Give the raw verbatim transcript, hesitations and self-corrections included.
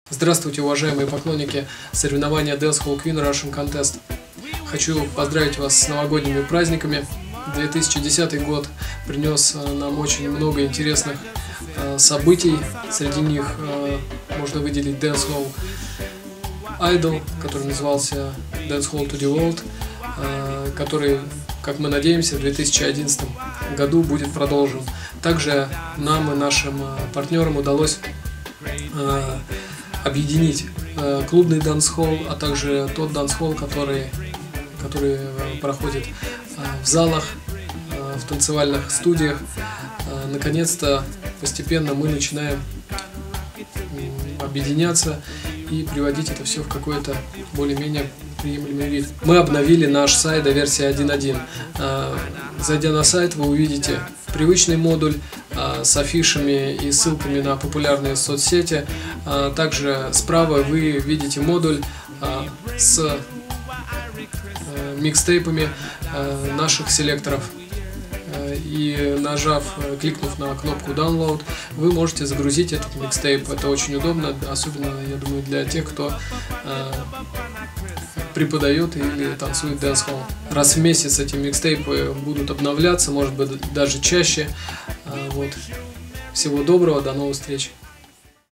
Здравствуйте, уважаемые поклонники соревнования Dancehall Queen Russian Contest. Хочу поздравить вас с новогодними праздниками. две тысячи десятый год принес нам очень много интересных событий. Среди них можно выделить Dancehall Idol, который назывался Dancehall to the World, который, как мы надеемся, в две тысячи одиннадцатом году будет продолжен. Также нам и нашим партнерам удалось объединить клубный дансхолл, а также тот дансхолл, который, который проходит в залах, в танцевальных студиях. Наконец-то постепенно мы начинаем объединяться и приводить это все в какой-то более-менее приемлемый вид. Мы обновили наш сайт до версии один точка один. Зайдя на сайт, вы увидите привычный модуль с афишами и ссылками на популярные соцсети. Также справа вы видите модуль с микстейпами наших селекторов. И нажав, кликнув на кнопку Download, вы можете загрузить этот микстейп. Это очень удобно, особенно, я думаю, для тех, кто э, преподает или танцует dancehall. Раз в месяц эти микстейпы будут обновляться, может быть даже чаще. Э, вот. Всего доброго, до новых встреч!